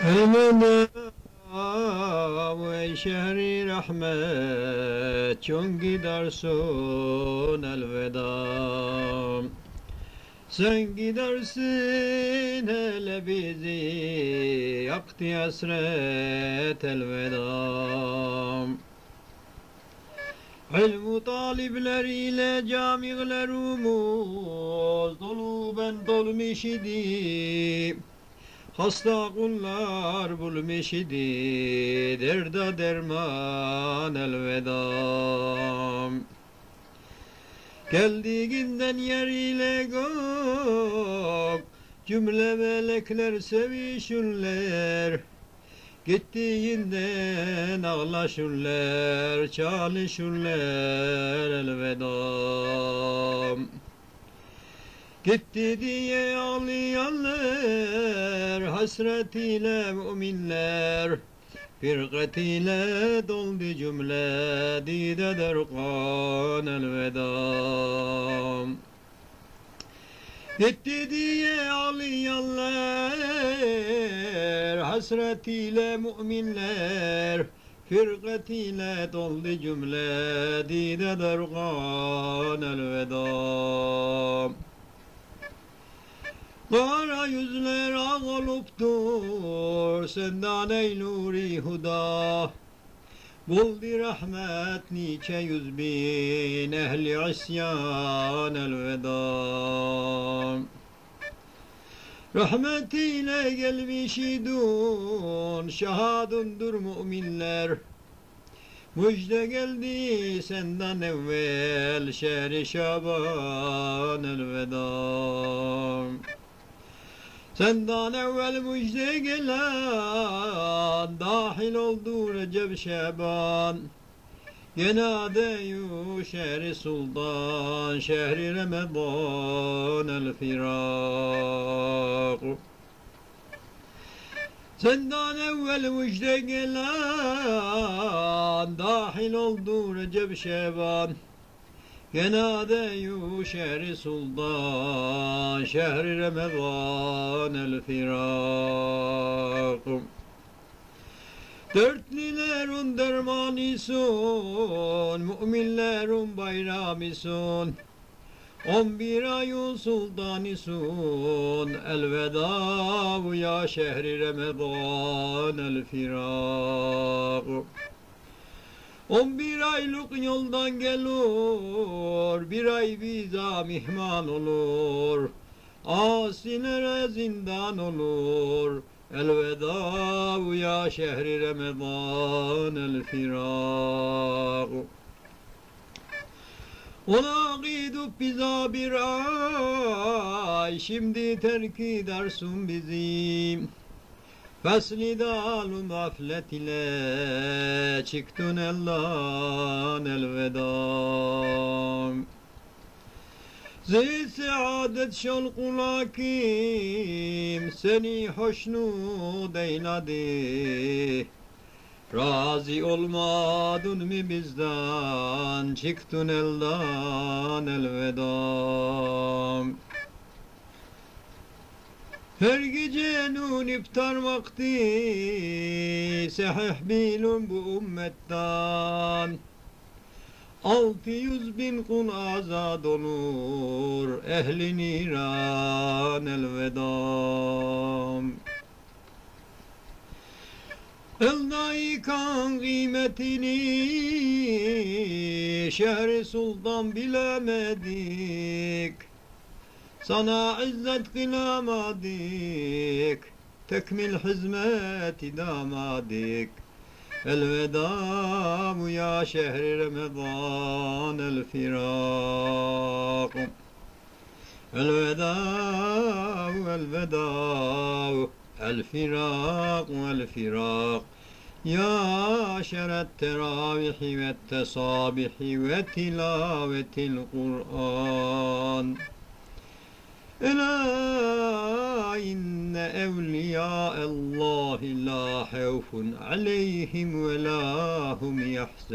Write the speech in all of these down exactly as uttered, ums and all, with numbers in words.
Elveda ve şehri rahmet, çün gidersin elveda. Sen gidersin hele bizi, yaktı hasret elveda. İlmu talipleriyle camilerimiz dolu ben dolmuş idi. Hasta kullar bulmuş idi, derde derman elveda. Geldiğinden yer ile gök, cümle melekler sevişürler. Gittiğinden ağlaşırlar, çalışırlar elveda. Gitti diye ağlayanlar, hasretiyle müminler, firkatiyle doldu cümle, dide derkan elveda. Gitti diye ağlayanlar, hasretiyle müminler, firkatiyle doldu cümle, dide derkan elveda. Kara yüzler ağ oluptur, senden ey nuri huda. Buldu rahmet nice yüz bin, ehli isyan elveda. Rahmetiyle gelmiş idun, şahadundur müminler. Müjde geldi senden evvel, şehri Şaban elveda. Senden evvel müjde gelen, dahil oldu Recep Şaban. Genadeyu şehri sultan, şehri Ramazan el firak. Senden evvel müjde gelen, dahil oldu Recep Şaban. Genadeyu şehri sultan, şehri Ramazan el firak. Dörtlilerin dermanısun, müminlerin bayramısun. On bir ayın sultanısun, elveda ya şehri Ramazan el firak. On bir aylık yoldan gelur, bir ay bize mihman olur. Asilere zindan olur, elveda ya şehri Ramazan el firak. Ona gidip bize bir ay, şimdi terk edersin bizim. Fasli dalun gaflet ile çıktın elden elveda. Zey saadet şol kulakim, seni hoşnut eyledi. Razı olmadın mı bizden, çıktın elden elveda. Her gece nun iftar vakti, sahih bilun bu ümmetten. Altı yüz bin kul azad olur, ehli niran elveda. Elde kan kıymetini, şehri sultan bilemedik. Sana izzet kılamadık, tekmil hizmet idamadık. Elveda ya şehri Ramazan el firak. Elveda elveda el firak el firak. Ya şeret teravihi ve tesabihi ve tilavetil Kur'an. Ela inne evliyâallâhi lâ havfun aleyhim ve lâ hum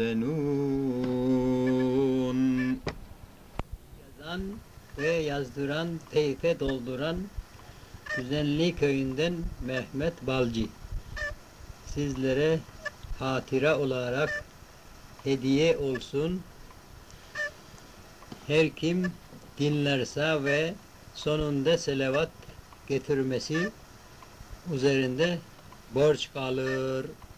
yahzenûn. Yazan ve yazdıran, teyfe dolduran Güzelli köyünden Mehmet Balcı. sizlere hatıra olarak hediye olsun. Her kim dinlerse ve sonunda selavat getirmesi üzerinde borç kalır.